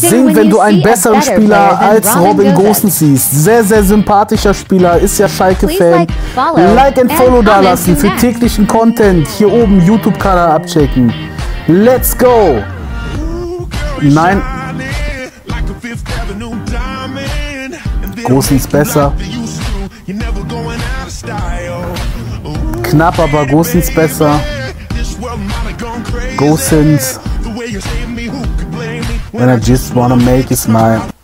Sing, wenn du einen besseren Spieler als Robin Gosens siehst. Sehr, sehr sympathischer Spieler, ist ja Schalke-Fan. Like and Follow da lassen für täglichen Content. Hier oben YouTube-Kanal abchecken. Let's go! Nein. Gosens besser. Knapp, aber Gosens besser. Gosens. When I just wanna make you smile.